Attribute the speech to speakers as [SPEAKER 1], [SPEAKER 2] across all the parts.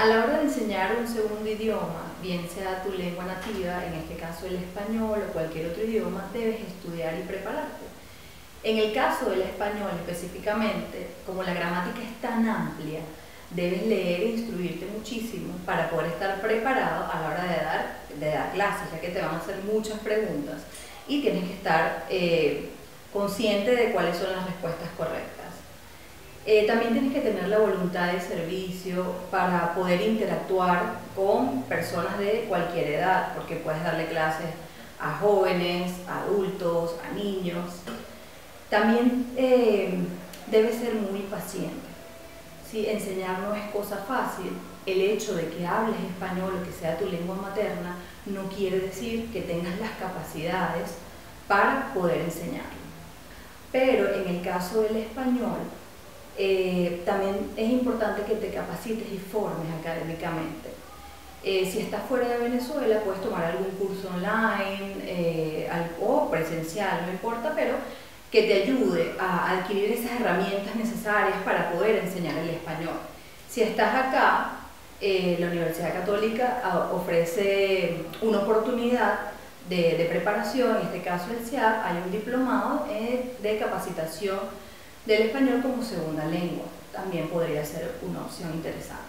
[SPEAKER 1] A la hora de enseñar un segundo idioma, bien sea tu lengua nativa, en este caso el español o cualquier otro idioma, debes estudiar y prepararte. En el caso del español específicamente, como la gramática es tan amplia, debes leer e instruirte muchísimo para poder estar preparado a la hora de dar clases, ya que te van a hacer muchas preguntas y tienes que estar consciente de cuáles son las respuestas correctas. También tienes que tener la voluntad de servicio para poder interactuar con personas de cualquier edad, porque puedes darle clases a jóvenes, a adultos, a niños. También debes ser muy paciente. ¿Sí? Enseñar no es cosa fácil. El hecho de que hables español o que sea tu lengua materna no quiere decir que tengas las capacidades para poder enseñarlo. Pero en el caso del español, también es importante que te capacites y formes académicamente. Si estás fuera de Venezuela, puedes tomar algún curso online o presencial, no importa, pero que te ayude a adquirir esas herramientas necesarias para poder enseñar el español. Si estás acá, la Universidad Católica ofrece una oportunidad de preparación, en este caso el CIAP, hay un diplomado de capacitación del español como segunda lengua. También podría ser una opción interesante.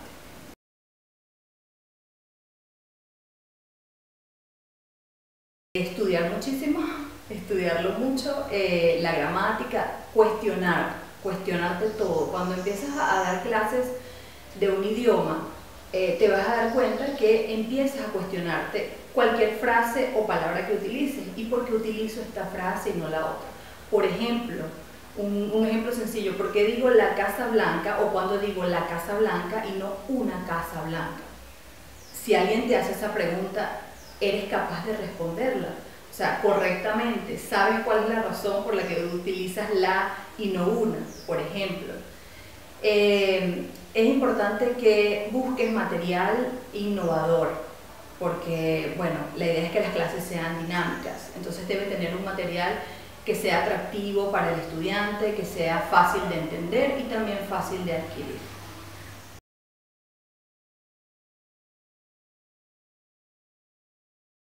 [SPEAKER 1] Estudiar muchísimo, estudiarlo mucho, la gramática, cuestionarte todo. Cuando empiezas a dar clases de un idioma, te vas a dar cuenta que empiezas a cuestionarte cualquier frase o palabra que utilices y por qué utilizo esta frase y no la otra. Por ejemplo, un ejemplo sencillo, ¿por qué digo la Casa Blanca o cuando digo la Casa Blanca y no una Casa Blanca? Si alguien te hace esa pregunta, eres capaz de responderla, o sea, correctamente, sabes cuál es la razón por la que utilizas la y no una, por ejemplo. Es importante que busques material innovador, porque, bueno, la idea es que las clases sean dinámicas, entonces debe tener un material que sea atractivo para el estudiante, que sea fácil de entender y también fácil de adquirir.